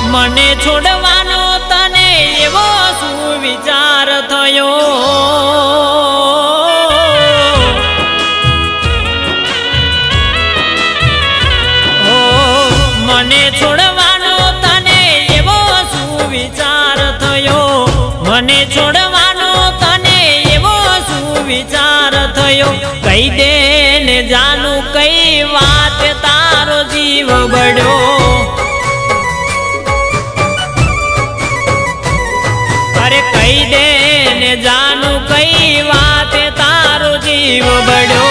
मने छोड़वानो तने एवो सुविचार थयो। मने छोड़वानो तने एवो सुविचार थयो। मने छोड़वानो तने एवो सुविचार थयो। कई दे ने जानू कई बात तारो जीव बड़ो। अरे कई दे ने जानू कई बात तारो जीव बड़ो।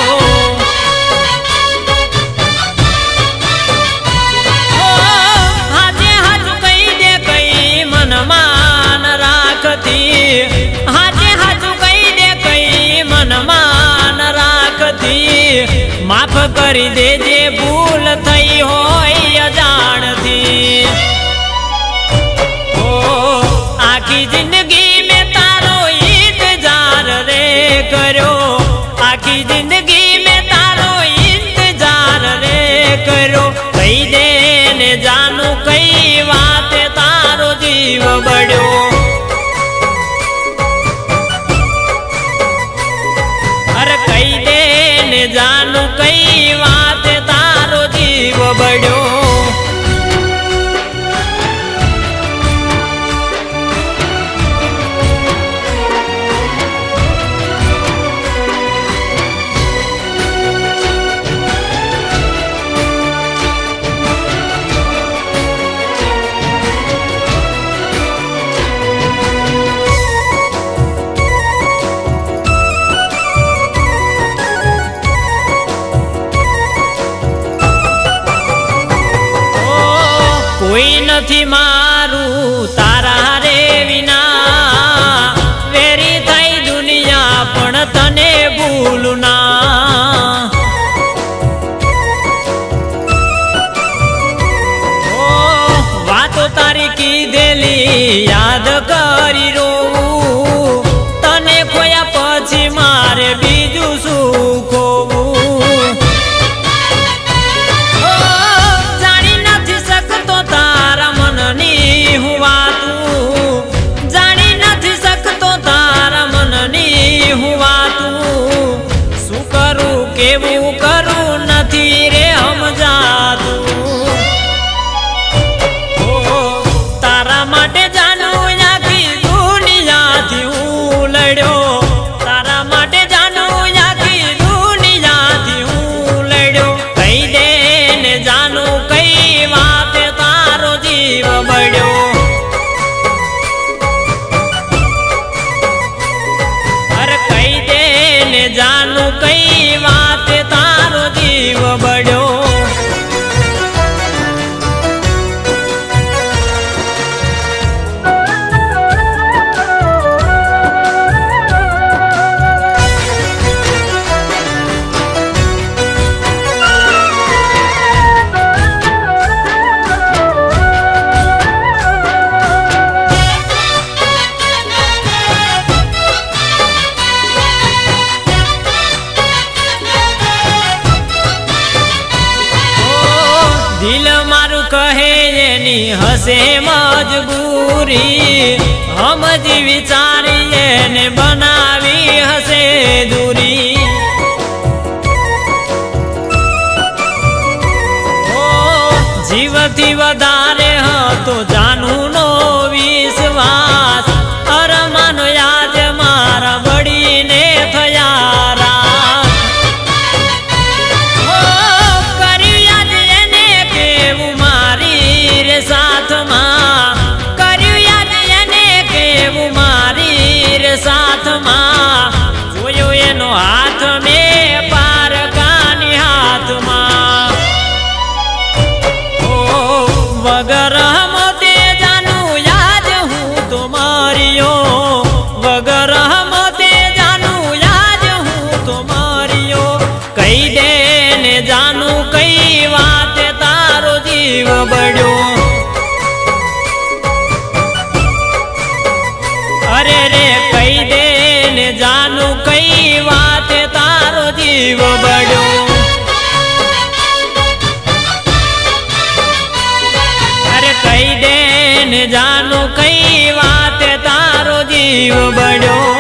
हाजे हाज कई दे कई मन मान राखती। हाजे हाज कई दे कई मन मान राखती। माफ करी दे जे भूल थई होय अजाण थी। आखी जिंदगी में तारो इंतजार रे करो। आखी जिंदगी में तारो इंतजार रे करो। कई दे ने जानू कई बात तारो जीव बड़ो। अरे कई दे ने जानू कई बात तारो जीव बड़ो। कोई नथी मारू तारा रे विना। वेरी थई दुनिया पण तने भूलू ना। वातो तारी कीधेली याद करी रोवू। तने खोया पछी मारे बीजू शुं खोवू। केवू करू नथी रे हम जादू। तारा माटे जानू आखी दुनिया थी हूँ लड़ो। तारा माटे जानू आखी दुनिया थी हूँ लड़ो। कई दे ने जानू कई बात तारो जीव बड़ो। अरे कई दे ने जानू कई बात तारो जीव बड़ो। दिल मारू कहे एनी हसे मजबूरी। हम जी विचारी ने बनावी हसे दूरी। जीव थी वधारे तो जानू नो विश्वास। अरमान याद मारा बड़ी ने थया रात। साथ मां कर्यु याद एने केवू मारी रे साथ मां। जोयो एनो हाथ में पार कानी हाथ मां। वगर मोते जानू याद हूँ तुम्हारियो। वगर मोते जानू याद हूँ तुम्हारियो। कई दे ने जानू कई बात तारो जीव बड़ो। अरे रे कई दे ने जानू कई बात तारो जीव बड़ो। अरे कई दे ने जानो कई बात तारो जीव बड़ो।